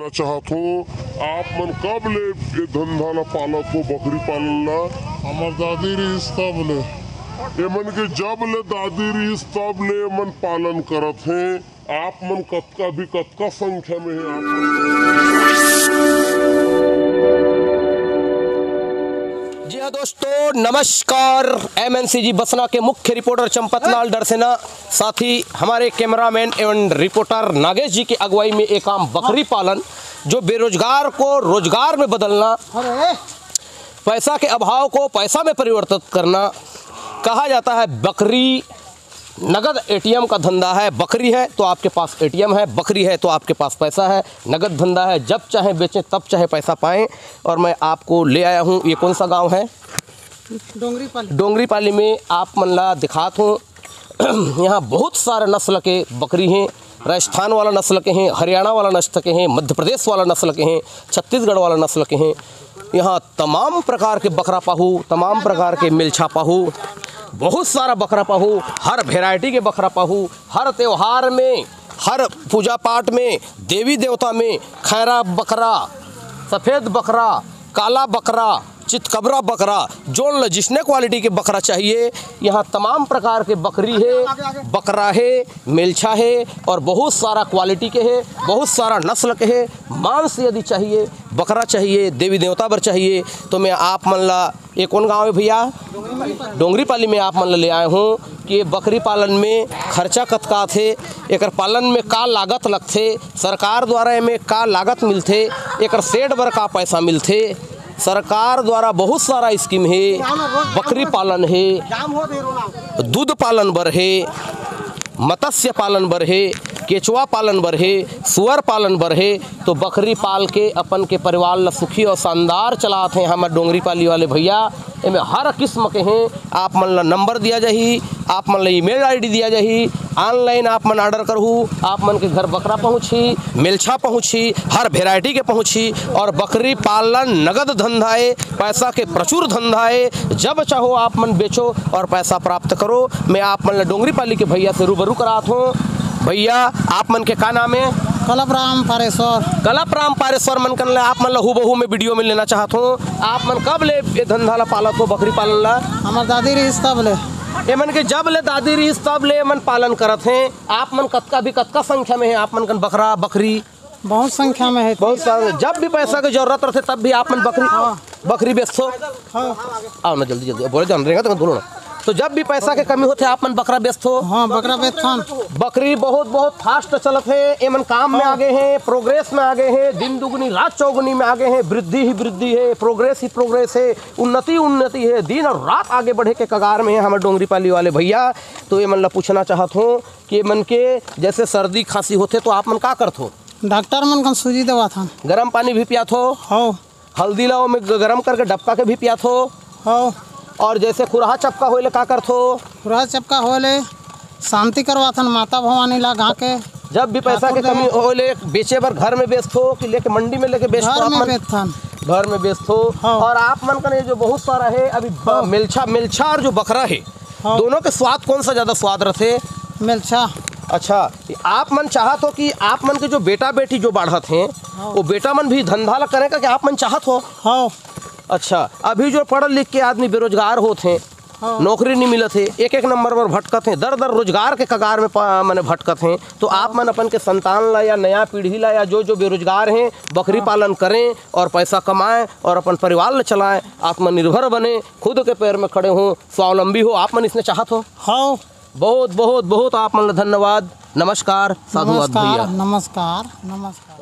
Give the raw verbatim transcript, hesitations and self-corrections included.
मैं चाहत हूँ आप मन कब ले ये धंधा ला पालत हो बकरी पालन ला? हमार दादी रही तब ले। ये मन के जब ले दादी रही तब ले मन पालन करत हैं। आप मन कतका भी कतका संख्या में है आप जी हाँ दोस्तों, नमस्कार। एमएनसी जी बसना के मुख्य रिपोर्टर चंपत लाल डरसेना, साथ ही हमारे कैमरामैन एवं रिपोर्टर नागेश जी की अगुवाई में एक काम बकरी पालन, जो बेरोजगार को रोजगार में बदलना, पैसा के अभाव को पैसा में परिवर्तित करना, कहा जाता है बकरी नगद एटीएम का धंधा है। बकरी है तो आपके पास एटीएम है, बकरी है तो आपके पास पैसा है। नगद धंधा है, जब चाहे बेचें तब चाहे पैसा पाएं। और मैं आपको ले आया हूं, ये कौन सा गांव है? डोंगरी पाली। डोंगरी पाली में आप मन ला दिखात हूँ। यहाँ बहुत सारे नस्ल के बकरी हैं। राजस्थान वाला नस्ल के हैं, हरियाणा वाला नस्ल के हैं, मध्य प्रदेश वाला नस्ल के हैं, छत्तीसगढ़ वाला नस्ल के हैं। यहाँ तमाम प्रकार के बकरा पाहू, तमाम प्रकार के मिलछा पाहू, बहुत सारा बकरा पाहू, हर वैरायटी के बकरा पाहू। हर त्यौहार में, हर पूजा पाठ में, देवी देवता में खैरा बकरा, सफ़ेद बकरा, काला बकरा, चितकबरा बकरा, जो जिसने क्वालिटी के बकरा चाहिए, यहाँ तमाम प्रकार के बकरी है, बकरा है, मेलछा है और बहुत सारा क्वालिटी के है, बहुत सारा नस्ल के है। मांस यदि चाहिए, बकरा चाहिए, देवी देवता बर चाहिए, तो मैं आप मन ला, ये कौन गाँव है भैया? डोंगरी पाली में आप मन ला ले आए हूँ कि बकरी पालन में खर्चा कतका थे, एक पालन में का लागत लगथे, सरकार द्वारा में का लागत मिलथे, एक सेड बर का पैसा मिलथे। सरकार द्वारा बहुत सारा स्कीम है। बकरी पालन है, दूध पालन बर है, मत्स्य पालन बर है, केचुआ पालन बर है, सुअर पालन बर है। तो बकरी पाल के अपन के परिवार ला सुखी और शानदार चलाते हैं हमारे डोंगरी पाली वाले भैया। इनमें हर किस्म के हैं। आप मन ला नंबर दिया जाही, आप मन ला ईमेल आईडी दिया जाही, ऑनलाइन आप मन ऑर्डर करहू, आप मन के घर बकरा पहुँची, मिलछा पहुँची, हर वेराइटी के पहुँची। और बकरी पालन नगद धंधा है, पैसा के प्रचुर धंधा है। जब चाहो आप मन बेचो और पैसा प्राप्त करो। मैं आप मन ला डोंगरी पाली के भैया से रूबरू करात हूँ। भैया आप मन के का नाम है? कलपराम पारेश्वर। कलपराम पारेश्वर मन कर आप मन ला हूबहू में वीडियो में लेना चाहत हूँ। आप मन कब ले ये धंधा ला पालत हो बकरी पालन ला? हमार दादी रही तब ले। ये मन के जब ले दादी रही तब ले मन पालन करत हैं। आप मन कतका भी कतका संख्या में है आप मन कन बकरा बकरी? बहुत संख्या में है। बहुत सारे। जब भी पैसा की जरूरत रहते तब भी आप मन बकरी बकरी बेचो। आओ ना जल्दी जल्दी, बोले जान रहेगा तो बोलो ना। तो जब भी पैसा के कमी होते आप मन बकरा बेचो? हाँ, बकरा बेचथन। बकरी बहुत बहुत फास्ट चलत है। एमन काम में आगे हैं, प्रोग्रेस में आगे हैं, दिन दुगनी रात चौगुनी में आगे हैं। वृद्धि ही वृद्धि है, प्रोग्रेस ही प्रोग्रेस है, उन्नति उन्नति है। दिन और रात आगे बढ़े के कगार में है हमारे डोंगरी पाली वाले भैया। तो ये मन ला पूछना चाहत हूँ कि मन के जैसे सर्दी खांसी होते तो आप मन का करत हो? डॉक्टर मन का सूजी दवा था। गर्म पानी भी पियात हो? हो। हल्दी लाओ में गर्म करके डबका के भी पियात हो? हो। और जैसे खुरहा चपका होले का करत हो? खुरहा चपका होले शांति करवा था माता भवानी ला घा के। जब भी पैसा के कमी होले बेचे बर घर में बेचत हो कि लेके मंडी में लेके बेचत हो? घर में बेचथन। घर में बेचत हो। और आप मन का जो बहुत सारा है अभी मिलछा मिलछा और जो बकरा है, दोनों के स्वाद कौन सा ज्यादा स्वाद रहते? मिलछा। अच्छा, आप मन चाहत हो कि आप मन के जो बेटा बेटी जो बढ़त हैं वो बेटा मन भी धंधा ला करेगा कि आप मन चाहत हो? हो। अच्छा, अभी जो पढ़ लिख के आदमी बेरोजगार होते हैं, नौकरी नहीं मिलत है, एक एक नंबर पर भटकत हैं, दर दर रोजगार के कगार में मैंने भटकत हैं। तो आप मन अपन के संतान ला या नया पीढ़ी ला या जो जो बेरोजगार हैं बकरी पालन करें और पैसा कमाएं और अपन परिवार ला चलाएं, आत्मनिर्भर बने, खुद के पैर में खड़े हों, स्वावलंबी हो। आप मन इसने चाहत हो? हो। बहुत बहुत बहुत आप मन धन्यवाद। नमस्कार, साधुवाद भैया। नमस्कार नमस्कार।